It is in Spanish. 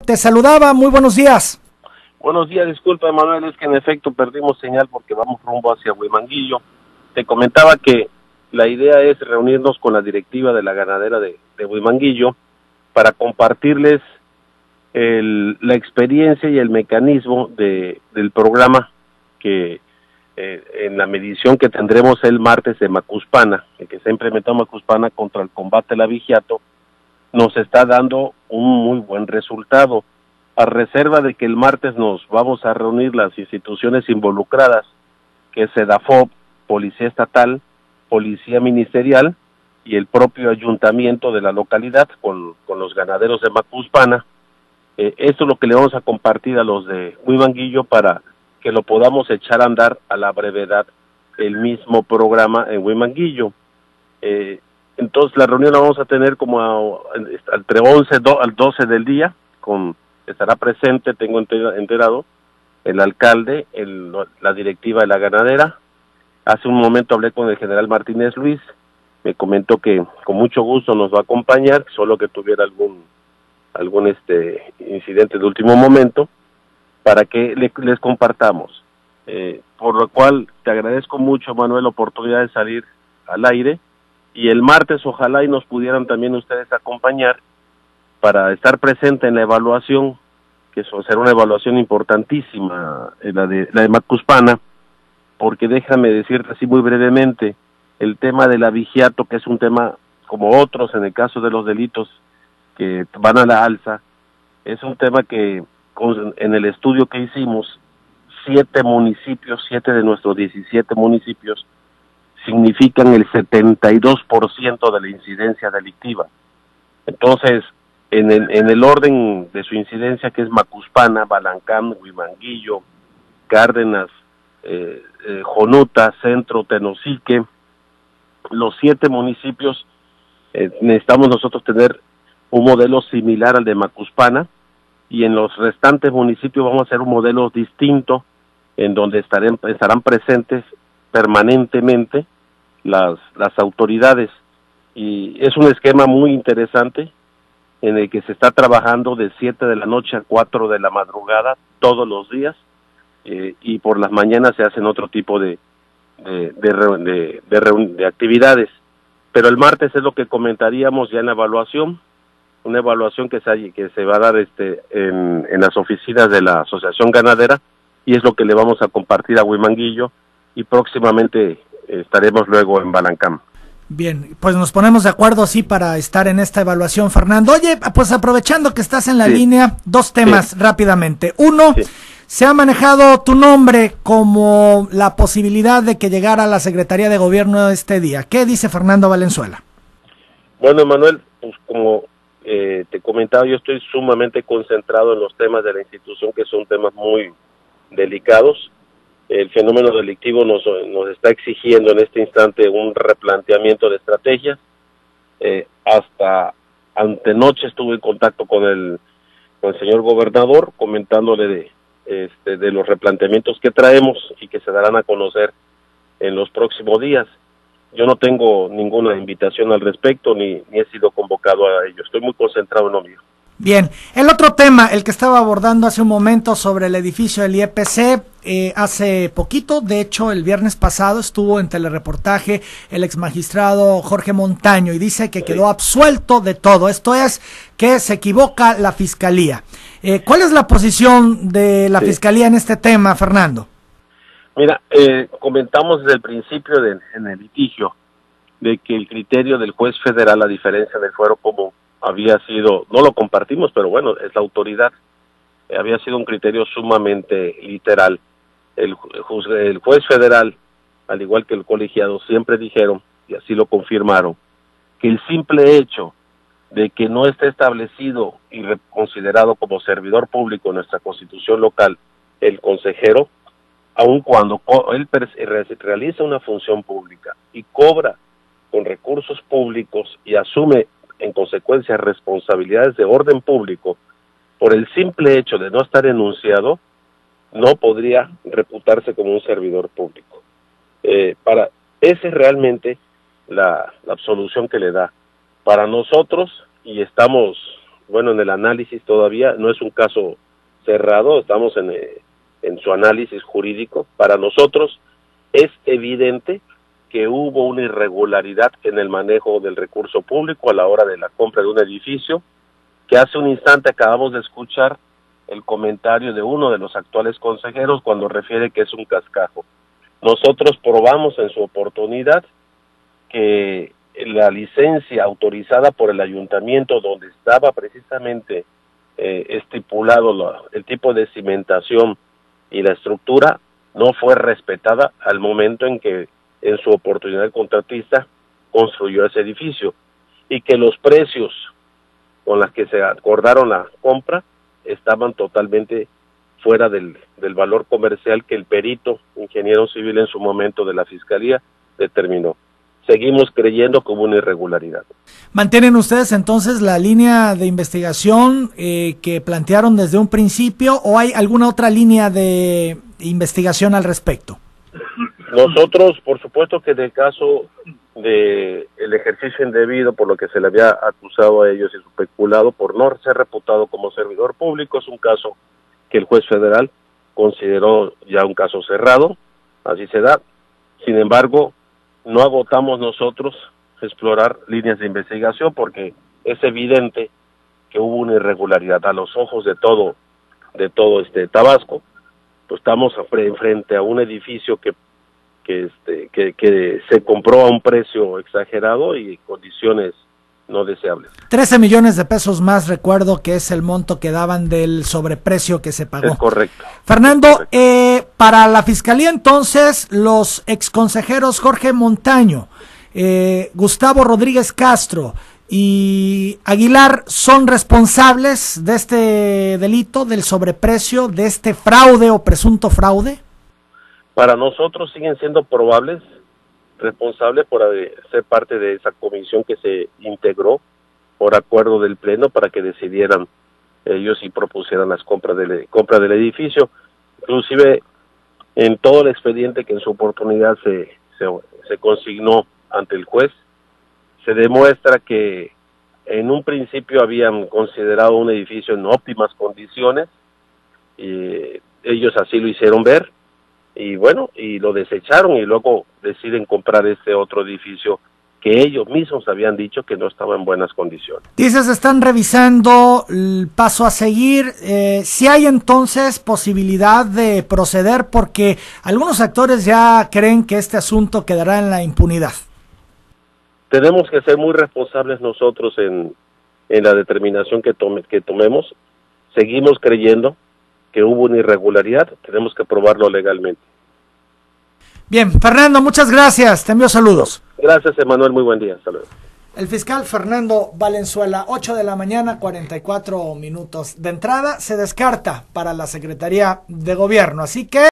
Te saludaba, muy buenos días. Buenos días, disculpa Manuel, es que en efecto perdimos señal porque vamos rumbo hacia Huimanguillo. Te comentaba que la idea es reunirnos con la directiva de la ganadera de Huimanguillo para compartirles la experiencia y el mecanismo del programa que en la medición que tendremos el martes de Macuspana, el que se ha implementado Macuspana contra el combate al abigeato, nos está dando un muy buen resultado, a reserva de que el martes nos vamos a reunir las instituciones involucradas, que es SEDAFOP, Policía Estatal, Policía Ministerial y el propio ayuntamiento de la localidad con los ganaderos de Macuspana. Esto es lo que le vamos a compartir a los de Huimanguillo para que lo podamos echar a andar a la brevedad el mismo programa en Huimanguillo. Entonces la reunión la vamos a tener como entre 11 al 12 del día, estará presente, tengo enterado, el alcalde, la directiva de la ganadera. Hace un momento hablé con el general Martínez Luis, me comentó que con mucho gusto nos va a acompañar, solo que tuviera algún incidente de último momento, para que les compartamos. Por lo cual te agradezco mucho, Manuel, la oportunidad de salir al aire, y el martes ojalá y nos pudieran también ustedes acompañar para estar presente en la evaluación, que eso será una evaluación importantísima, la de Macuspana, porque déjame decirte así muy brevemente, el tema del abigeato, que es un tema como otros en el caso de los delitos que van a la alza, es un tema que en el estudio que hicimos, 7 de nuestros 17 municipios significan el 72% de la incidencia delictiva. Entonces, en el orden de su incidencia, que es Macuspana, Balancán, Huimanguillo, Cárdenas, Jonuta, Centro, Tenosique, los 7 municipios, necesitamos nosotros tener un modelo similar al de Macuspana, y en los restantes municipios vamos a hacer un modelo distinto, en donde estarán presentes permanentemente las autoridades, y es un esquema muy interesante en el que se está trabajando de 7 de la noche a 4 de la madrugada todos los días, y por las mañanas se hacen otro tipo de actividades. Pero el martes es lo que comentaríamos ya en la evaluación, una evaluación que se va a dar en las oficinas de la Asociación Ganadera, y es lo que le vamos a compartir a Huimanguillo, y próximamente estaremos luego en Balancán. Bien, pues nos ponemos de acuerdo así para estar en esta evaluación, Fernando. Oye, pues aprovechando que estás en la línea, 2 temas rápidamente. Uno, se ha manejado tu nombre como la posibilidad de que llegara a la Secretaría de Gobierno este día. ¿Qué dice Fernando Valenzuela? Bueno, Manuel, pues como te comentaba, yo estoy sumamente concentrado en los temas de la institución, que son temas muy delicados. El fenómeno delictivo nos está exigiendo en este instante un replanteamiento de estrategias. Hasta antenoche estuve en contacto con el señor gobernador, comentándole de los replanteamientos que traemos y que se darán a conocer en los próximos días. Yo no tengo ninguna invitación al respecto, ni he sido convocado a ello. Estoy muy concentrado en lo mío. Bien, el otro tema, el que estaba abordando hace un momento sobre el edificio del IEPC, hace poquito, de hecho el viernes pasado estuvo en telereportaje el exmagistrado Jorge Montaño y dice que quedó absuelto de todo, esto es que se equivoca la fiscalía. ¿Cuál es la posición de la fiscalía en este tema, Fernando? Mira, comentamos desde el principio en el litigio de que el criterio del juez federal, a diferencia del fuero común, había sido, no lo compartimos, pero bueno, es la autoridad, había sido un criterio sumamente literal. El juez federal, al igual que el colegiado, siempre dijeron, y así lo confirmaron, que el simple hecho de que no esté establecido y considerado como servidor público en nuestra constitución local el consejero, aun cuando él realiza una función pública y cobra con recursos públicos y asume en consecuencia responsabilidades de orden público, por el simple hecho de no estar enunciado, no podría reputarse como un servidor público. Esa es realmente la absolución que le da. Para nosotros, y estamos bueno, en el análisis todavía, no es un caso cerrado, estamos en su análisis jurídico. Para nosotros es evidente que hubo una irregularidad en el manejo del recurso público a la hora de la compra de un edificio, que hace un instante acabamos de escuchar el comentario de uno de los actuales consejeros cuando refiere que es un cascajo. Nosotros probamos en su oportunidad que la licencia autorizada por el ayuntamiento, donde estaba precisamente estipulado el tipo de cimentación y la estructura, no fue respetada al momento en que en su oportunidad el contratista construyó ese edificio, y que los precios con los que se acordaron la compra estaban totalmente fuera del valor comercial que el perito ingeniero civil en su momento de la Fiscalía determinó. Seguimos creyendo que hubo una irregularidad. ¿Mantienen ustedes entonces la línea de investigación que plantearon desde un principio, o hay alguna otra línea de investigación al respecto? Nosotros, por supuesto que en el caso de el ejercicio indebido por lo que se le había acusado a ellos y su peculado por no ser reputado como servidor público, es un caso que el juez federal consideró ya un caso cerrado, así se da. Sin embargo, no agotamos nosotros explorar líneas de investigación porque es evidente que hubo una irregularidad a los ojos de todo Tabasco. Pues estamos frente a un edificio que se compró a un precio exagerado y condiciones no deseables. 13 millones de pesos más, recuerdo que es el monto que daban del sobreprecio que se pagó. Es correcto. Fernando, para la Fiscalía entonces, los exconsejeros Jorge Montaño, Gustavo Rodríguez Castro y Aguilar son responsables de este delito, del sobreprecio, de este fraude o presunto fraude. Para nosotros siguen siendo probables, responsables por ser parte de esa comisión que se integró por acuerdo del Pleno para que decidieran ellos y propusieran las compra del edificio. Inclusive en todo el expediente que en su oportunidad se consignó ante el juez, se demuestra que en un principio habían considerado un edificio en óptimas condiciones, y ellos así lo hicieron ver, y bueno, y lo desecharon y luego deciden comprar este otro edificio que ellos mismos habían dicho que no estaba en buenas condiciones. Dices, están revisando el paso a seguir. Si hay entonces posibilidad de proceder, porque algunos actores ya creen que este asunto quedará en la impunidad. Tenemos que ser muy responsables nosotros en la determinación que tomemos. Seguimos creyendo que hubo una irregularidad, tenemos que probarlo legalmente. Bien, Fernando, muchas gracias, te envío saludos. Gracias, Emanuel, muy buen día, hasta luego. El fiscal Fernando Valenzuela, 8 de la mañana, 44 minutos. De entrada, se descarta para la Secretaría de Gobierno, así que